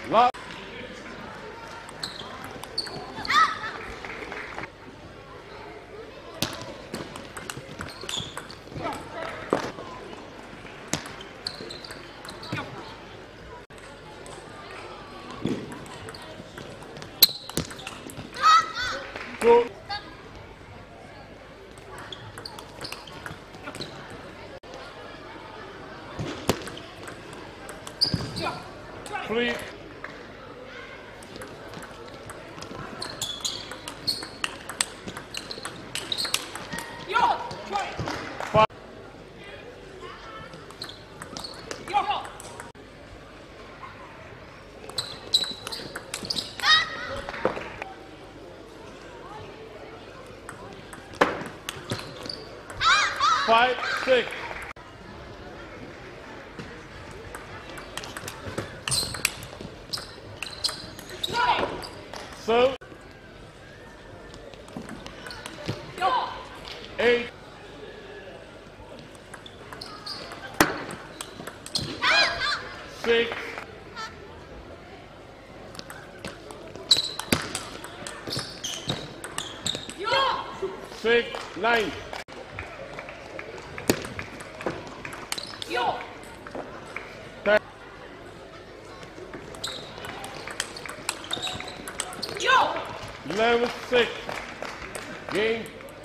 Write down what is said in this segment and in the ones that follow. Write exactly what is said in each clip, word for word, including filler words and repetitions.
Love. Two. Three. Five. Five, six. So. Eight. Six. Six, nine. Ten. Eleven, six. Game.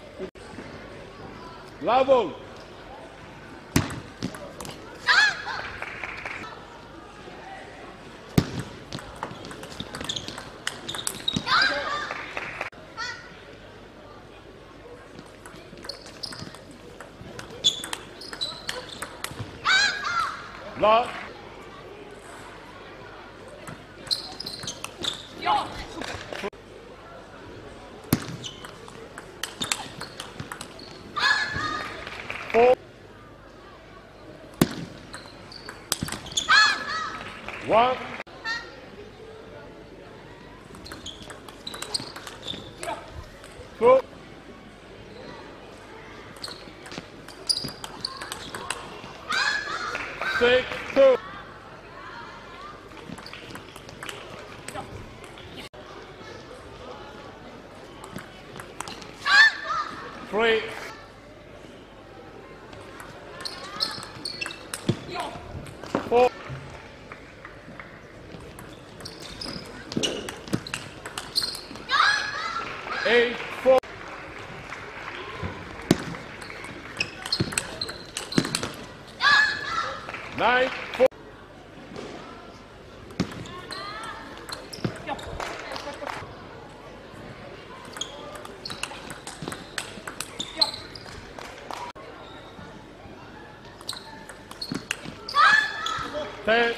Level. Lock. Four. One. Two. Six, two. Three. Four. Eight, four. Nine, four. Ten.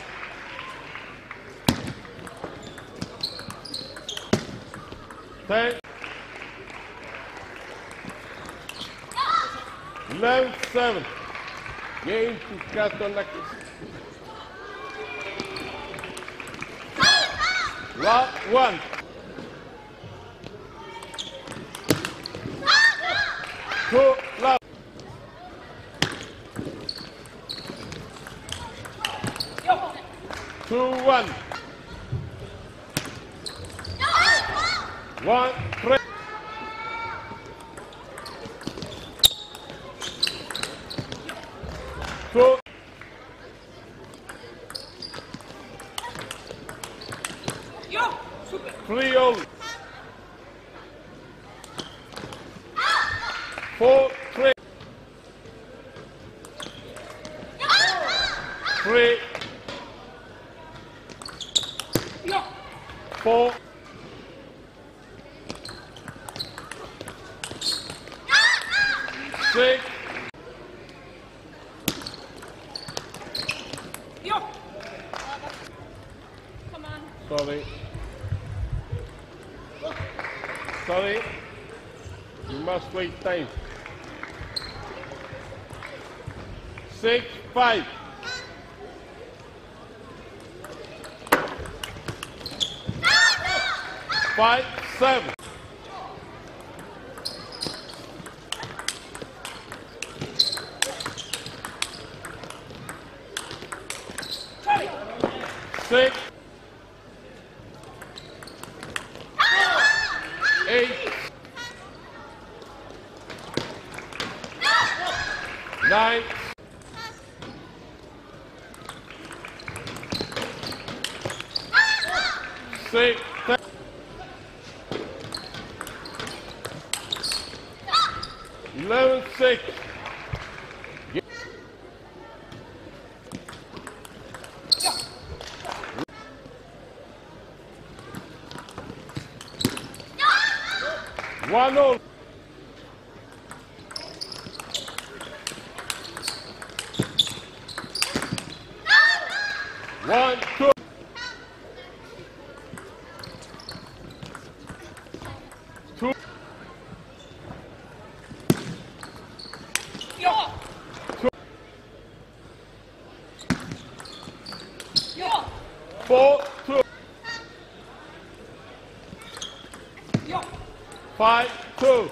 Ten. Eleven, seven. Game to cast on the Lot one. Two, love. Two, one. One, three. Two. Three, all. Four, three. Three. Four. Six. Sorry. Sorry. You must wait time. Six, five. Five, seven. Six, six. eleven six. One all. One, two. Two. Yo. Two. Yo. Four, two. Yo. Five, two.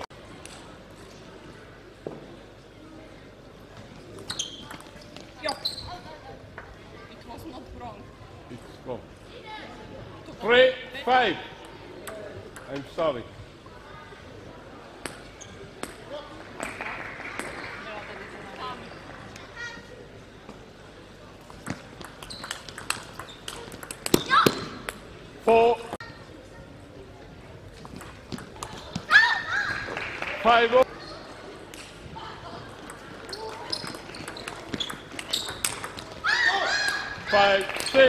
Yo. It was not wrong. It's gone. Three, five. I'm sorry. Four. Five. Oh. Five, six.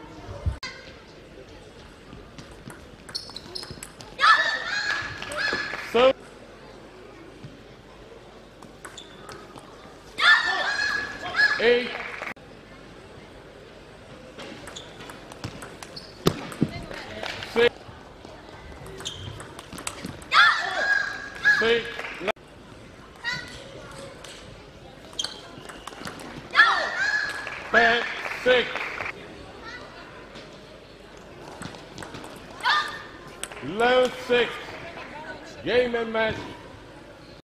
Seven. Eight. Six. Six. Ten. Six. Eleven six. Game and match.